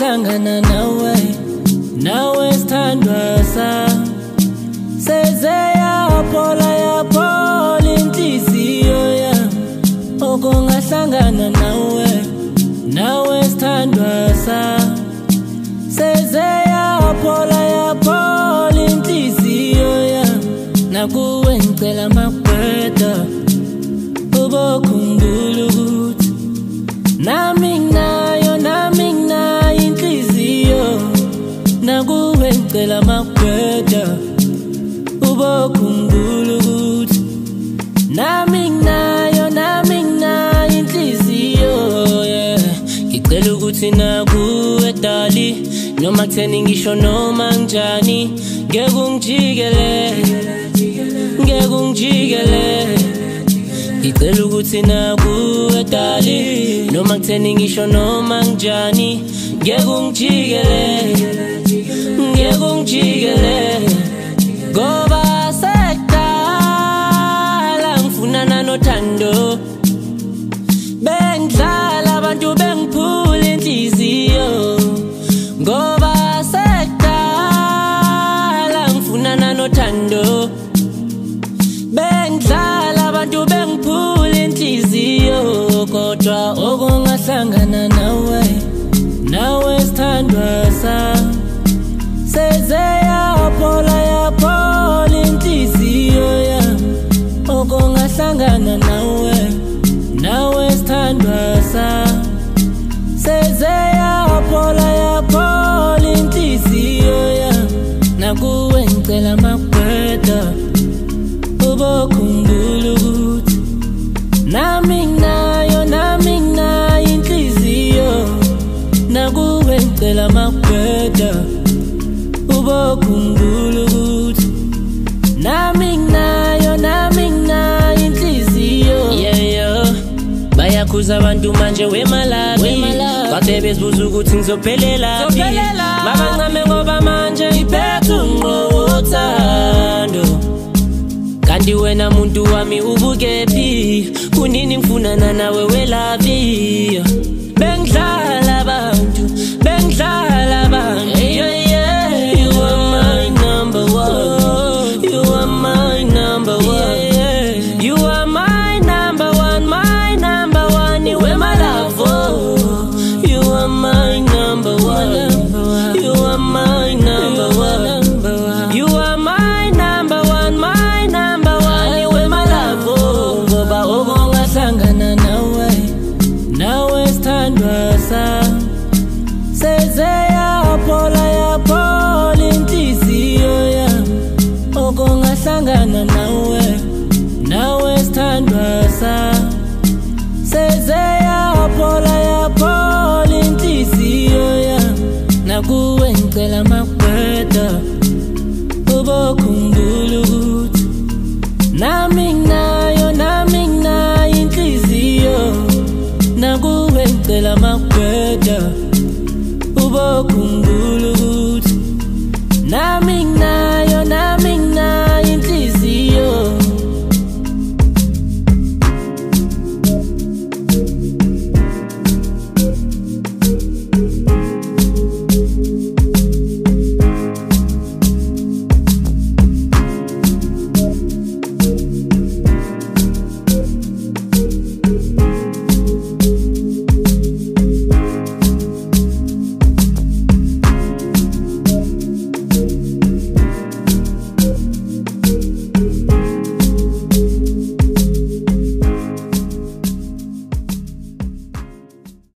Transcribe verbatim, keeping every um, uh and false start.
ngahlangana nawe, nawe sithandwa sami. Seze yaphola yaphola inhliziyo yami, oko ngahlangana nawe, nawe sithandwa sami. Seze yaphola yaphola inhliziyo yami, nakuwe ngicela makweda ubokhumbula ukuthi nami nginayo, nami nginayo inhliziyo. Nakuwe ngicela makweda ubokhumbula ukuthi nami nginayo, nami nginayo inhliziyo, yeah. Ngicela ukuthi nakuwe dali, noma kutheni ngisho noma njani, ngeke ungijikele, ngeke ungijikele. Ngicela ukuthi nakuwe dali, noma kutheni ngisho noma njani, ngeke ungijikele, ngeke ungijikele. Ngoba sekudala ngifunana nothando, bengidlala abantu bengiphula inhliziyo. Ngoba sekudala ngifunana nothando, bengidlala abantu bengiphula inhliziyo. Kodwa okungahlangana nawe, nawe sithandwa sami. Seze yaphola yaphola inhliziyo yami, okungahlangana nawe, nawe sithandwa sami. Seze yaphola yaphola inhliziyo yami, nakuwe ngicela makweda ubokhumbula ukuthi nami nginayo, nami nginayo inhliziyo. Nakuwe ngicela makweda ubokhumbula ukuthi nami nginayo, nami nginayo inhliziyo, yeah, yeah. Bayakhuza abantu manje wemalabi, kade bezibuza ukuthi ngizophelelaphi. Babancame ngoba manje ngiphethe unqothando, kanti wena muntu wami ubukephi? Kunini ngifunana nawe welaphi? Bengidlala abantu, bengidlala abantu, yeah, yeah. You are my number one, you are my number one, yeah. You are my number one, my number one. You are my love, oh. You are my number one, you are my number one. You are my number one, my number one. You are my love, oh. Ngoba okungahlangana nawe, nawe sithandwa sami. Seze yaphola yaphola inhliziyo yami, okungahlangana nawe, nawe sithandwa sami. Seze yaphola yaphola inhliziyo yami, nakuwe ngicela makweda ubokhumbula